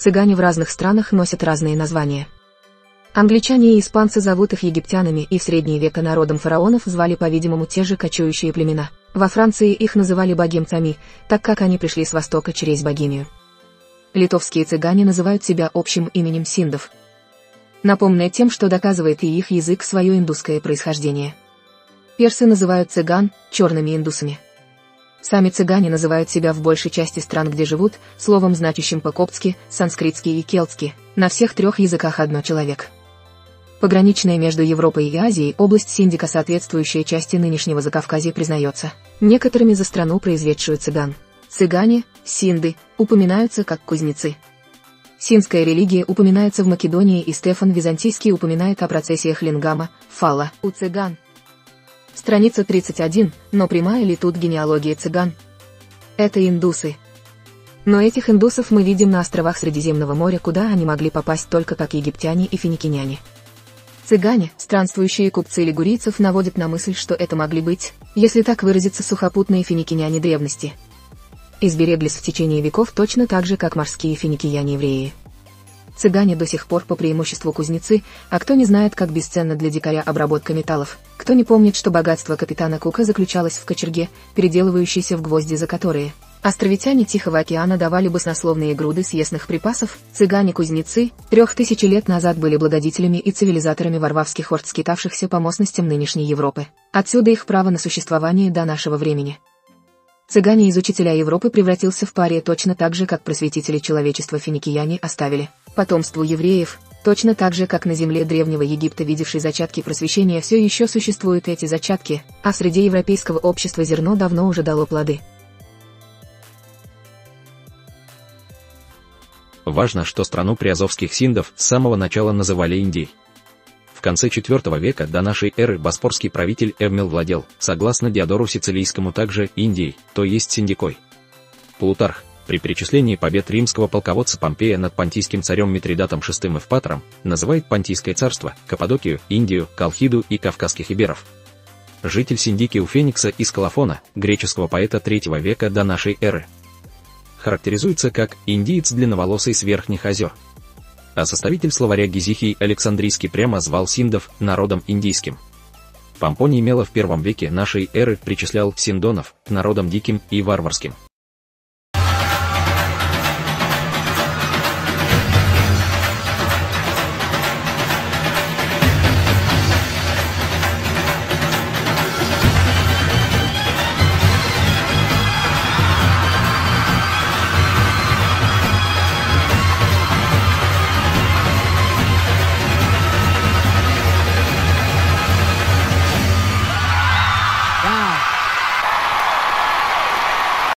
Цыгане в разных странах носят разные названия. Англичане и испанцы зовут их египтянами, и в средние века народом фараонов звали, по-видимому, те же кочующие племена. Во Франции их называли богемцами, так как они пришли с востока через Богемию. Литовские цыгане называют себя общим именем синдов. Напомню тем, что доказывает и их язык свое индусское происхождение. Персы называют цыган черными индусами. Сами цыгане называют себя в большей части стран, где живут, словом, значащим по-коптски, санскритски и келтски, на всех трех языках одно человек. Пограничная между Европой и Азией область Синдика, соответствующая части нынешнего Закавказья, признается некоторыми за страну, произведшую цыган. Цыгане, синды, упоминаются как кузнецы. Синдская религия упоминается в Македонии, и Стефан Византийский упоминает о процессиях лингама, фала, у цыган. Страница 31, но прямая ли тут генеалогия цыган? Это индусы. Но этих индусов мы видим на островах Средиземного моря, куда они могли попасть только как египтяне и финикиняне. Цыгане, странствующие купцы лигурийцев, наводят на мысль, что это могли быть, если так выразиться, сухопутные финикиняне древности. Избереглись в течение веков точно так же, как морские финикияне-евреи. Цыгане до сих пор по преимуществу кузнецы, а кто не знает, как бесценна для дикаря обработка металлов, кто не помнит, что богатство капитана Кука заключалось в кочерге, переделывающейся в гвозди, за которые островитяне Тихого океана давали баснословные груды съестных припасов, цыгане-кузнецы 3000 лет назад были благодетелями и цивилизаторами варварских орд, скитавшихся по местностям нынешней Европы. Отсюда их право на существование до нашего времени. Цыгане из учителя Европы превратился в пария точно так же, как просветители человечества финикияне оставили потомству евреев, точно так же, как на земле Древнего Египта, видевшей зачатки просвещения, все еще существуют эти зачатки, а в среде европейского общества зерно давно уже дало плоды. Важно, что страну приазовских синдов с самого начала называли Индией. В конце IV века до нашей эры боспорский правитель Эвмел владел, согласно Диодору Сицилийскому, также Индией, то есть Синдикой. Плутарх, при перечислении побед римского полководца Помпея над понтийским царем Митридатом VI Эвпатором, называет Понтийское царство, Каппадокию, Индию, Колхиду и кавказских иберов. Житель Синдики у Феникса из Колофона, греческого поэта III века до нашей эры, характеризуется как «индиец длинноволосый с верхних озер». А составитель словаря Гизихий Александрийский прямо звал синдов народом индийским. Помпоний Мела в I веке нашей эры причислял синдонов к народам диким и варварским.